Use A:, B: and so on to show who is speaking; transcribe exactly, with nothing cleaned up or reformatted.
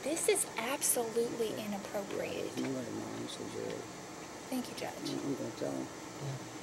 A: This is absolutely inappropriate.
B: Nobody minds the jury.
A: Thank you, Judge.
B: I'm going to tell him.